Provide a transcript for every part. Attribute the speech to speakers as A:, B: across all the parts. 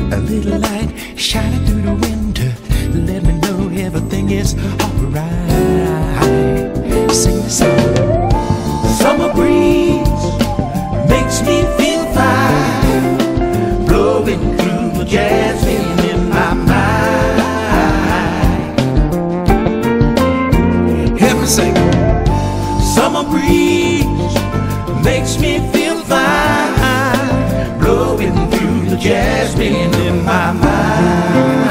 A: A little light shining through the window, let me know everything is alright. Sing the song. Summer breeze makes me feel fine, blowing through the jasmine in my mind. Help me sing. Summer breeze makes me feel fine, blowing through the jasmine in my mind.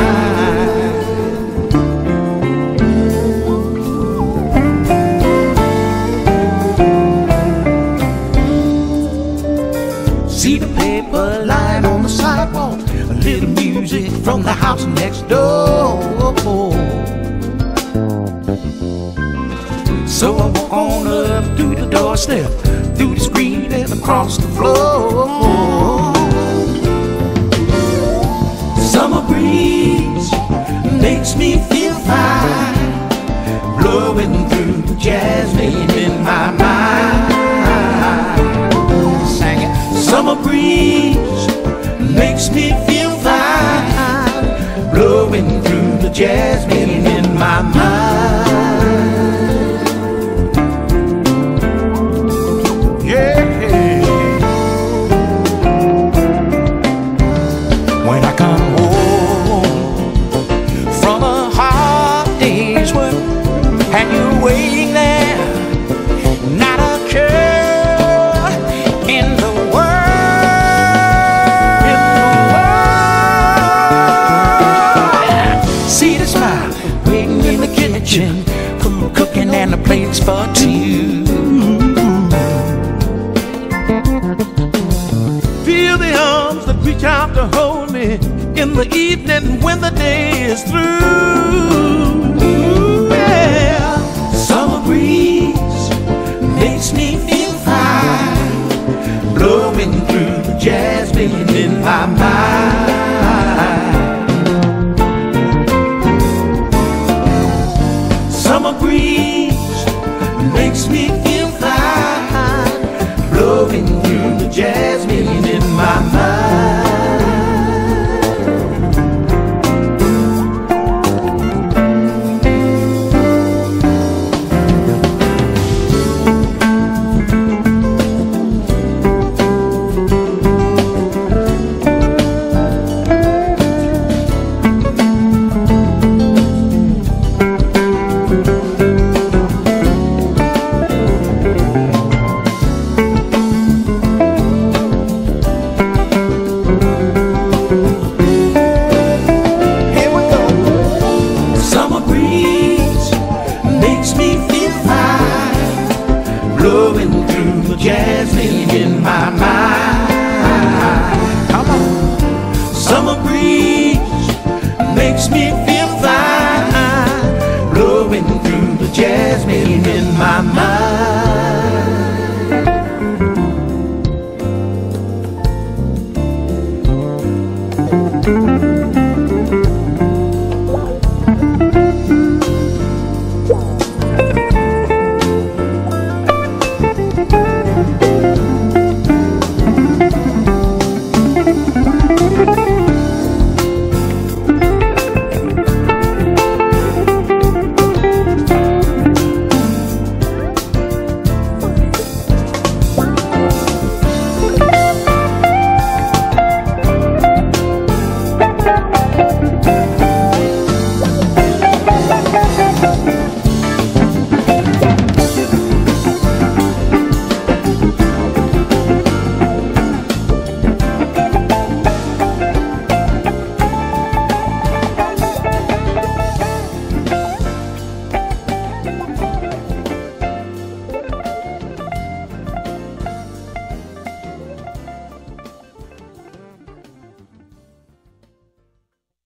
A: See the paper lying on the sidewalk, a little music from the house next door. So I walk on up through the doorstep, through the screen and across the floor. Summer breeze makes me feel fine, blowing through the jasmine in my mind. Sing it. Summer breeze makes me feel fine, blowing through the jasmine in my mind. When I come home from a hard day's work and you're waiting there, not a care in the world. See the smile waiting in the kitchen, food cooking and the plates for two. Feel the arms that reach out to hold me in the evening when the day is through. Yeah. Summer breeze makes me feel fine, blowing through the jasmine in my mind. Summer breeze makes me feel fine, blowing through the jasmine in my mind. Blowing through the jasmine in my mind. Come on. Summer breeze makes me feel fine, blowing through the jasmine in my mind.